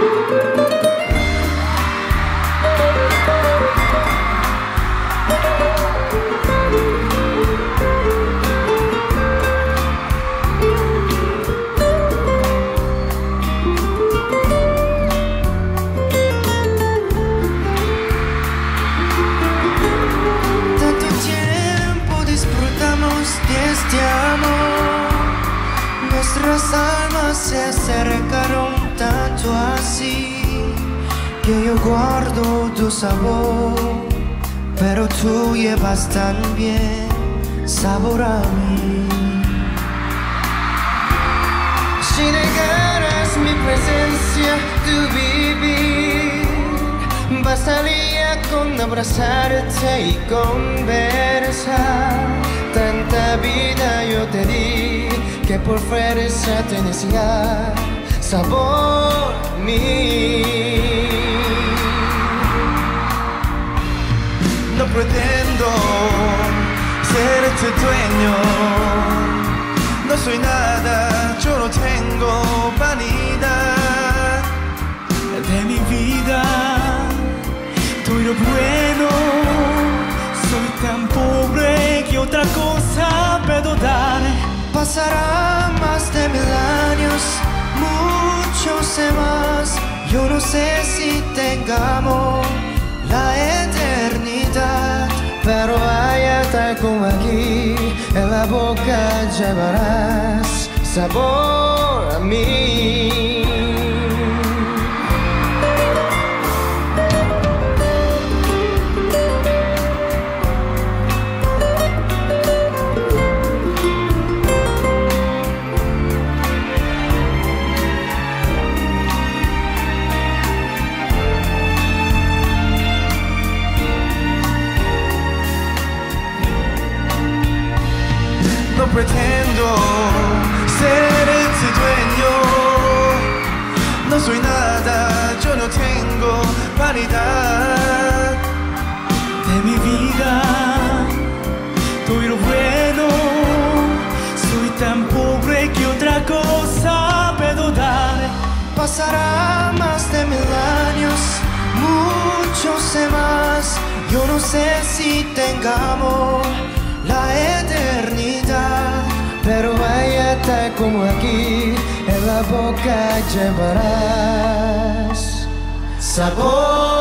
Este amor, nuestras almas se acercaron tanto así que yo guardo tu sabor, pero tú llevas también sabor a mí. Si negaras mi presencia, tu vivir bastaría con abrazarte y conversar. Tanta vida yo te di que por fuerza te decía sabor mí. No pretendo ser tu dueño, no soy nada, yo no tengo vanidad de mi vida. Doy lo bueno, soy tan pobre que otra cosa puedo dar. Pasará más de 1000 años, muchos más. Yo no sé si tengamos la eternidad, pero allá tal como aquí, en la boca llevarás sabor a mí. No pretendo ser tu dueño, no soy nada, yo no tengo vanidad de mi vida. Doy lo bueno, soy tan pobre que otra cosa puedo dar. Pasará más de 1000 años, muchos más. Yo no sé si tengamos la eternidad, pero vaya tal como aquí, en la boca llevarás sabor.